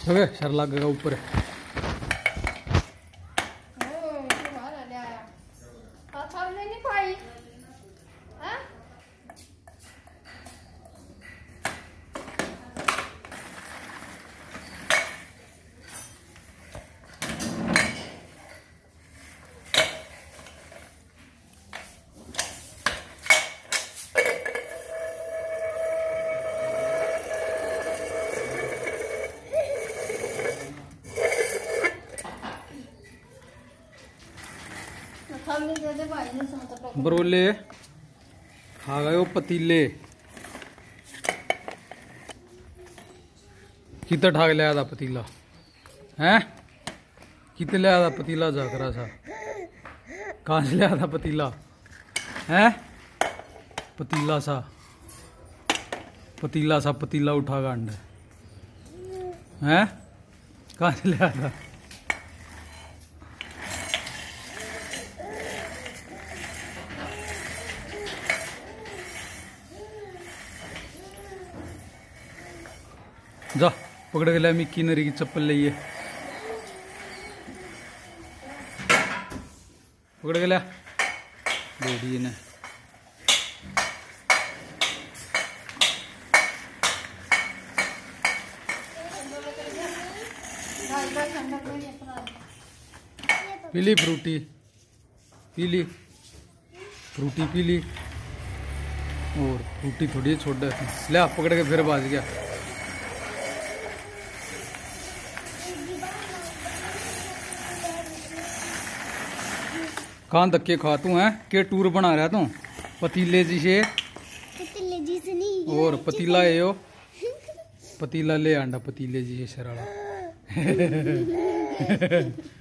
Okay sir लगेगा ऊपर। बरोले खा गए वो पतीले कितना ठाक लिया था पतीला हैं, कितने लिया था पतीला जाकरा सा, कहाँ से लिया था पतीला हैं, पतीला सा पतीला उठा गांड हैं, कहाँ से लिया था। जा पकड़ के लिया मिक्की नरी की चप्पल लिए, पकड़ के लिया बेड़ी ने। पीली फ्रूटी पीली फ्रूटी पीली और फ्रूटी थोड़ी छोड़ दे, लिया पकड़ के फिर बाज गया। कहाँ धक्के खा तू है, के टूर बना रहा तू पतीले जी से नहीं और पतीला है यो पतीला ले आंडा पतीले जी से शराड़ा